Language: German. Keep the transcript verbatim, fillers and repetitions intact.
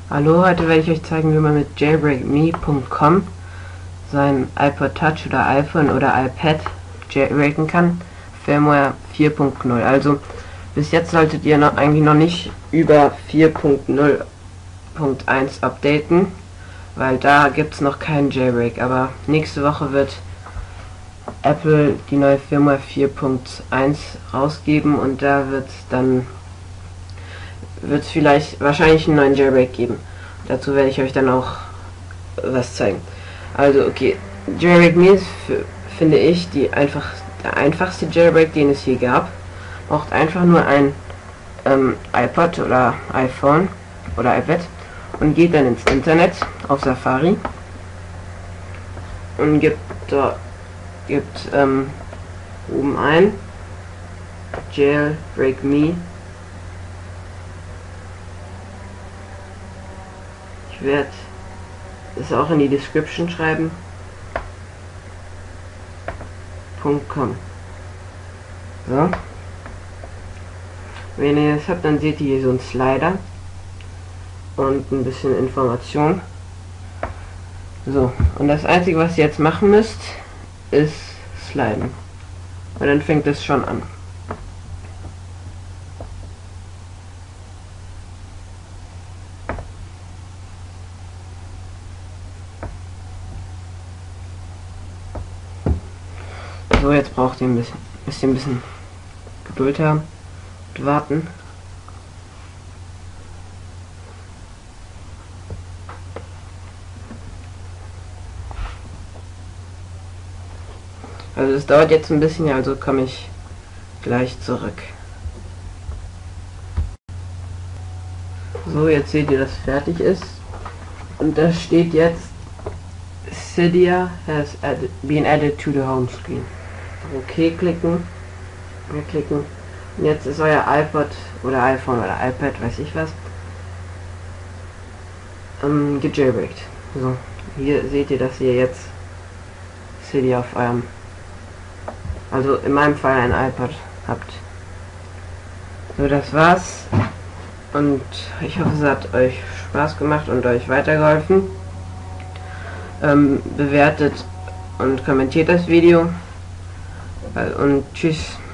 Hallo, heute werde ich euch zeigen, wie man mit jailbreak me punkt com sein iPod Touch oder iPhone oder iPad jailbreaken kann. Firmware vier Punkt null. Also bis jetzt solltet ihr noch eigentlich noch nicht über vier Punkt null Punkt eins updaten, weil da gibt es noch keinen Jailbreak. Aber nächste Woche wird Apple die neue Firmware vier Punkt eins rausgeben und da wird dann wird es vielleicht wahrscheinlich einen neuen Jailbreak geben. Dazu werde ich euch dann auch was zeigen. Also okay, jailbreak me ist für, finde ich die einfach der einfachste Jailbreak, den es je gab. Braucht einfach nur ein ähm, iPod oder iPhone oder iPad und geht dann ins Internet auf Safari und gibt da gibt ähm, oben ein jailbreak me. Ich werde es auch in die Description schreiben. .com. So. Wenn ihr das habt, dann seht ihr hier so einen Slider und ein bisschen Information. So, und das einzige, was ihr jetzt machen müsst, ist sliden. Und dann fängt es schon an. So, jetzt braucht ihr ein bisschen, bisschen, bisschen Geduld haben und warten. Also es dauert jetzt ein bisschen, also komme ich gleich zurück. So, jetzt seht ihr, dass fertig ist. Und da steht jetzt Cydia has added, been added to the home screen. Okay klicken, okay klicken. Und jetzt ist euer iPod oder iPhone oder iPad, weiß ich was, ähm, gejailbreakt. So, hier seht ihr, dass ihr jetzt Cydia auf eurem, also in meinem Fall ein iPod habt. So, das war's. Und ich hoffe, es hat euch Spaß gemacht und euch weitergeholfen. Ähm, bewertet und kommentiert das Video. Und tschüss.